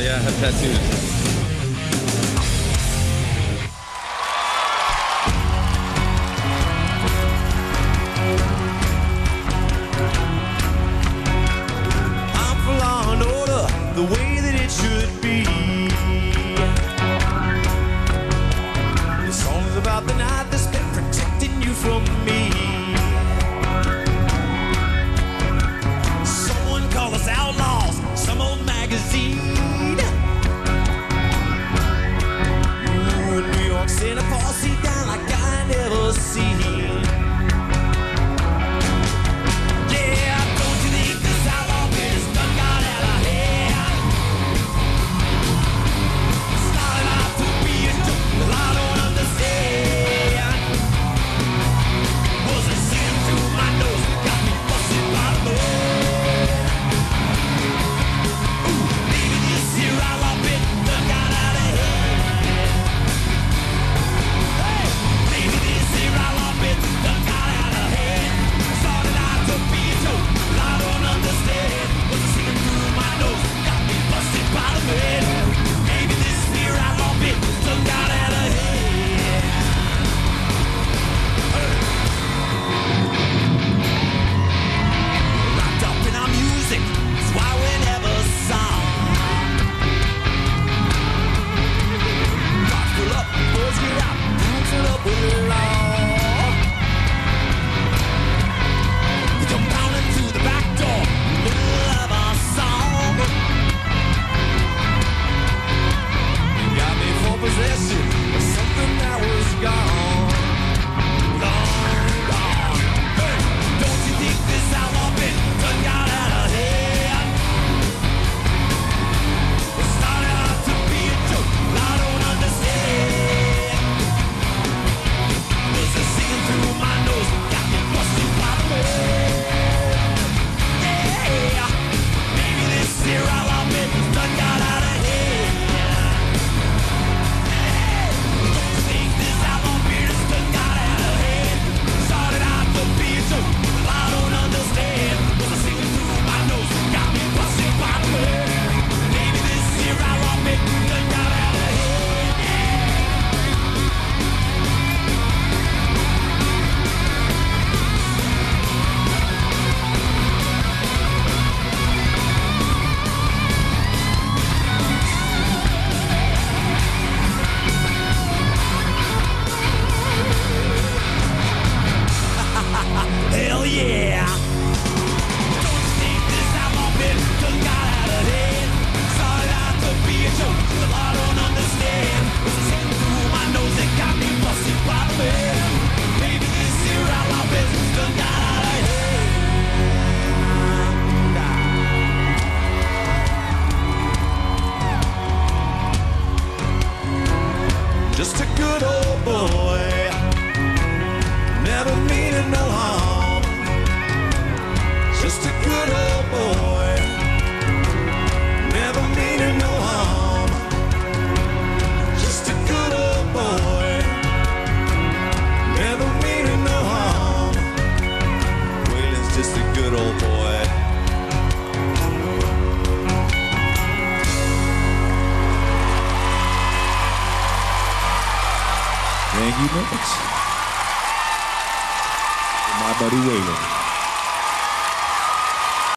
yeah, I have tattoos. The way that it should be. The song's about the night that's been protecting you from me. Someone call us outlaws, some old magazine. Ooh, in New York City, posse down like I never seen. Just a good old boy, never meaning no harm. Just a good old boy, never meaning no harm. Just a good old boy, never meaning no harm. Waylon's just a good old boy. Thank you much. My buddy Waylon.